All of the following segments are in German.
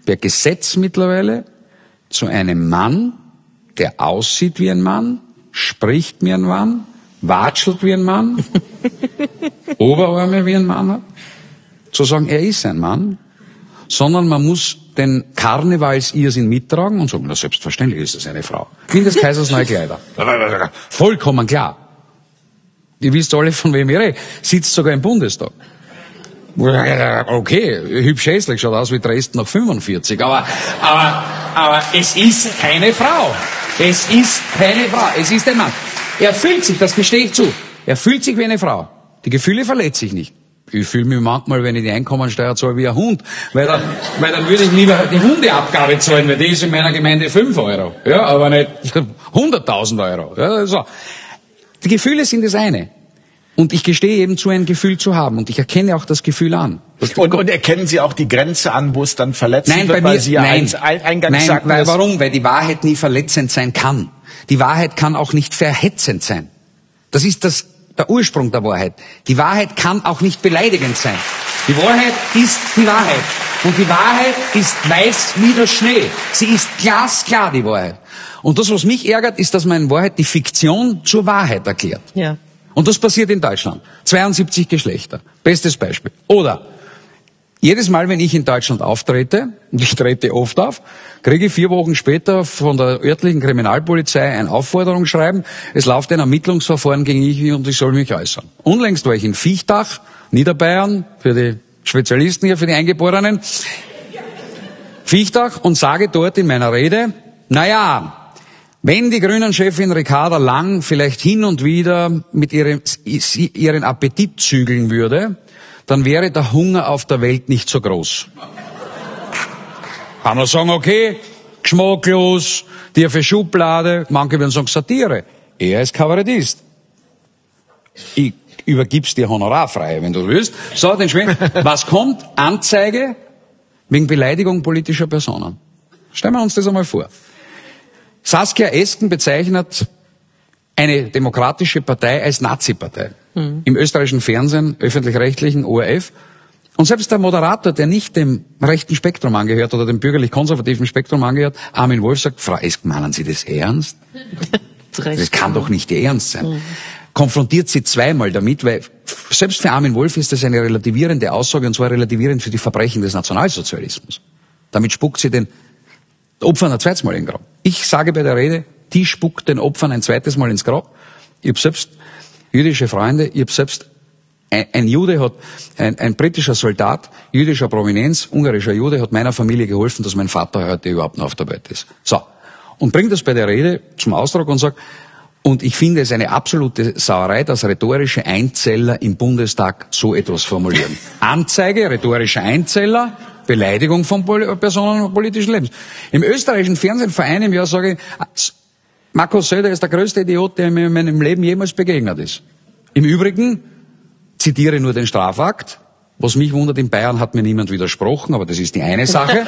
per Gesetz mittlerweile zu einem Mann, der aussieht wie ein Mann, spricht wie ein Mann, watschelt wie ein Mann, Oberarme wie ein Mann hat, zu sagen, er ist ein Mann, sondern man muss den Karnevals-Irrsinn mittragen und sagen, na selbstverständlich ist es eine Frau. Wie in des Kaisers neue Kleider. Vollkommen klar. Ihr wisst alle, von wem ich rede. Sitzt sogar im Bundestag. Okay, hübsch hässlich, schaut aus wie Dresden nach 45, aber es ist keine Frau. Es ist keine Frau, es ist ein Mann. Er fühlt sich, das gestehe ich zu, er fühlt sich wie eine Frau. Die Gefühle verletze ich nicht. Ich fühle mich manchmal, wenn ich die Einkommensteuer zahle, wie ein Hund, weil dann würde ich lieber die Hundeabgabe zahlen, weil die ist in meiner Gemeinde 5 Euro, ja, aber nicht 100.000 Euro. Ja, so. Die Gefühle sind das eine. Und ich gestehe eben zu, ein Gefühl zu haben. Und ich erkenne auch das Gefühl an. Und erkennen Sie auch die Grenze an, wo es dann verletzend wird, weil Sie ja eingangs sagten... Nein, warum? Weil die Wahrheit nie verletzend sein kann. Die Wahrheit kann auch nicht verhetzend sein. Das ist der Ursprung der Wahrheit. Die Wahrheit kann auch nicht beleidigend sein. Die Wahrheit ist die Wahrheit. Und die Wahrheit ist weiß wie der Schnee. Sie ist glasklar, die Wahrheit. Und das, was mich ärgert, ist, dass man in Wahrheit die Fiktion zur Wahrheit erklärt. Ja. Und das passiert in Deutschland. 72 Geschlechter. Bestes Beispiel. Oder jedes Mal, wenn ich in Deutschland auftrete, und ich trete oft auf, kriege ich 4 Wochen später von der örtlichen Kriminalpolizei ein Aufforderungsschreiben. Es läuft ein Ermittlungsverfahren gegen mich und ich soll mich äußern. Unlängst war ich in Viechtach, Niederbayern, für die Spezialisten hier, für die Eingeborenen. Viechtach, und sage dort in meiner Rede, naja, wenn die Grünen-Chefin Ricarda Lang vielleicht hin und wieder mit ihren Appetit zügeln würde, dann wäre der Hunger auf der Welt nicht so groß. Kann man sagen, okay, geschmacklos, tiefe Schublade, manche würden sagen Satire. Er ist Kabarettist. Ich übergib's dir honorarfrei, wenn du willst. So, den Schweden. Was kommt? Anzeige wegen Beleidigung politischer Personen. Stellen wir uns das einmal vor. Saskia Esken bezeichnet eine demokratische Partei als Nazi-Partei. Im österreichischen Fernsehen, öffentlich-rechtlichen, ORF. Und selbst der Moderator, der nicht dem rechten Spektrum angehört oder dem bürgerlich-konservativen Spektrum angehört, Armin Wolf, sagt, Frau Esken, meinen Sie das ernst? Das kann doch nicht Ihr Ernst sein. Konfrontiert sie zweimal damit, weil selbst für Armin Wolf ist das eine relativierende Aussage, und zwar relativierend für die Verbrechen des Nationalsozialismus. Damit spuckt sie den Opfern ein zweites Mal in den Grab. Ich sage bei der Rede, die spuckt den Opfern ein zweites Mal ins Grab. Ich habe selbst jüdische Freunde, ich habe selbst, ein Jude hat, ein britischer Soldat, jüdischer Prominenz, ungarischer Jude, hat meiner Familie geholfen, dass mein Vater heute überhaupt noch auf der Welt ist. So. Und bringt das bei der Rede zum Ausdruck und sagt, und ich finde es eine absolute Sauerei, dass rhetorische Einzeller im Bundestag so etwas formulieren. Anzeige, rhetorische Einzeller, Beleidigung von Personen politischen Lebens. Im österreichischen Fernsehen vor einem Jahr sage ich, Markus Söder ist der größte Idiot, der mir in meinem Leben jemals begegnet ist. Im Übrigen zitiere nur den Strafakt. Was mich wundert, in Bayern hat mir niemand widersprochen, aber das ist die eine Sache.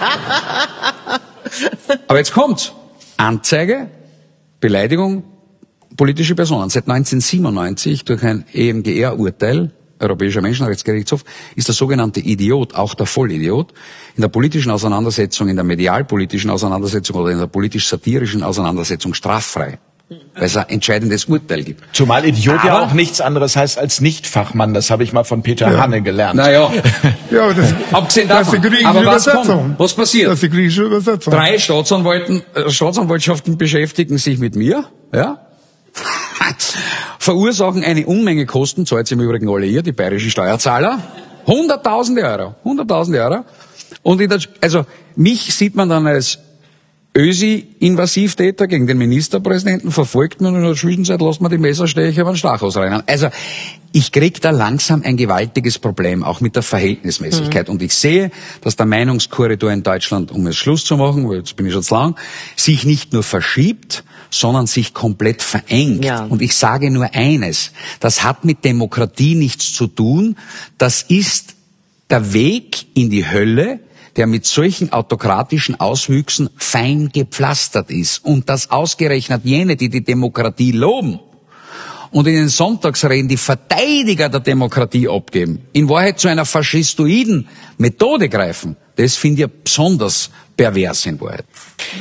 Aber jetzt kommt's. Anzeige, Beleidigung, politische Personen. Seit 1997 durch ein EMGR-Urteil, Europäischer Menschenrechtsgerichtshof, ist der sogenannte Idiot, auch der Vollidiot, in der politischen Auseinandersetzung, in der medialpolitischen Auseinandersetzung oder in der politisch-satirischen Auseinandersetzung straffrei. Weil es ein entscheidendes Urteil gibt. Zumal Idiot ja auch nichts anderes heißt als Nicht-Fachmann. Das habe ich mal von Peter Hanne gelernt. Naja. Ja, abgesehen davon. Das ist die griechische Übersetzung. Was passiert? Das ist die griechische Übersetzung. 3 Staatsanwaltschaften beschäftigen sich mit mir, ja? Verursachen eine Unmenge Kosten, zahlt im Übrigen alle ihr, die bayerischen Steuerzahler. 100.000 Euro. 100.000 Euro. Und also, mich sieht man dann als Ösi-Invasivtäter gegen den Ministerpräsidenten, verfolgt man, und in der Zwischenzeit lässt man die Messerstecher über den Stachus rein. Also, ich krieg da langsam ein gewaltiges Problem, auch mit der Verhältnismäßigkeit. Und ich sehe, dass der Meinungskorridor in Deutschland, um es Schluss zu machen, weil jetzt bin ich schon zu lang, sich nicht nur verschiebt, sondern sich komplett verengt. Ja. Und ich sage nur eines, das hat mit Demokratie nichts zu tun, das ist der Weg in die Hölle, der mit solchen autokratischen Auswüchsen fein gepflastert ist. Und das ausgerechnet jene, die die Demokratie loben und in den Sonntagsreden die Verteidiger der Demokratie abgeben, in Wahrheit zu einer faschistoiden Methode greifen, Das finde ich besonders pervers in Wahrheit.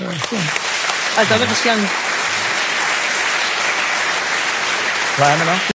Also, aber das